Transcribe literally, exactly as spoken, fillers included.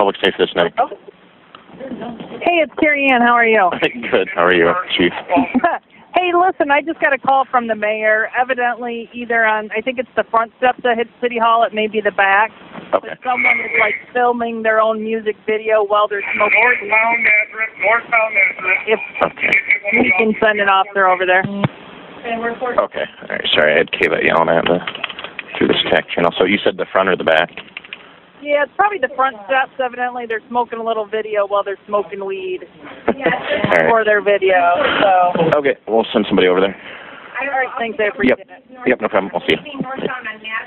public safety this night? Oh. Hey, it's Carrie Ann. How are you? Good. How are you, Chief? Hey, listen, I just got a call from the mayor. Evidently, either on, I think it's the front steps that hit City Hall, it may be the back. Okay. But someone is, like, filming their own music video while they're smoking. Northbound address, northbound address. If Okay. you can send an officer over there. Okay. All right. Sorry, I had Kayla yelling at me through this tech channel. So you said the front or the back? Yeah, it's probably the front steps. Evidently, they're smoking a little video while they're smoking weed All for right. their video. So. Okay. We'll send somebody over there. All right, thanks. I appreciate Yep. it. Yep. No problem. We'll see you.